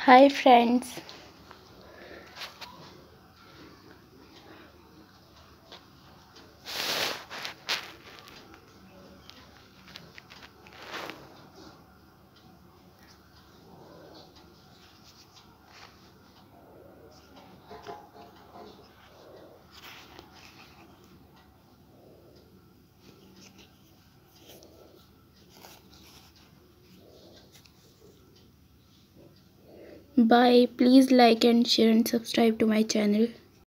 Hi friends. Bye. Please like and share and subscribe to my channel.